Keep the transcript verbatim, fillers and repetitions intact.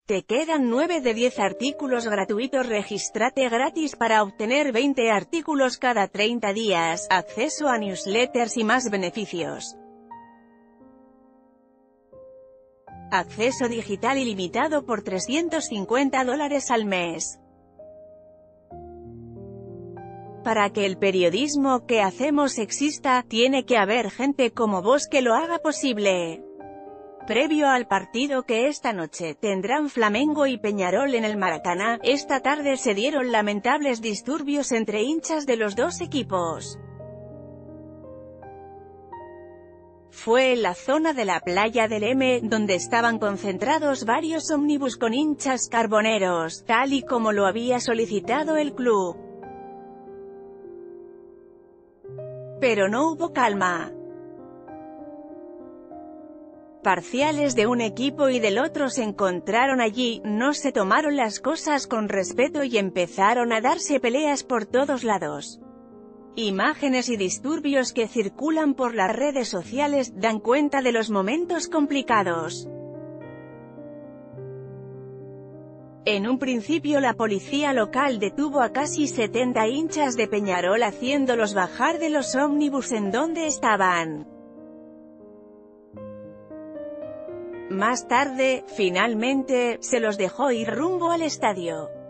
Te quedan nueve de diez artículos gratuitos. Regístrate gratis para obtener veinte artículos cada treinta días, acceso a newsletters y más beneficios. Acceso digital ilimitado por trescientos cincuenta dólares al mes. Para que el periodismo que hacemos exista, tiene que haber gente como vos que lo haga posible. Previo al partido que esta noche tendrán Flamengo y Peñarol en el Maracaná, esta tarde se dieron lamentables disturbios entre hinchas de los dos equipos. Fue en la zona de la Playa del M, donde estaban concentrados varios ómnibus con hinchas carboneros, tal y como lo había solicitado el club. Pero no hubo calma. Parciales de un equipo y del otro se encontraron allí, no se tomaron las cosas con respeto y empezaron a darse peleas por todos lados. Imágenes y disturbios que circulan por las redes sociales dan cuenta de los momentos complicados. En un principio la policía local detuvo a casi setenta hinchas de Peñarol haciéndolos bajar de los ómnibus en donde estaban. Más tarde, finalmente, se los dejó ir rumbo al estadio.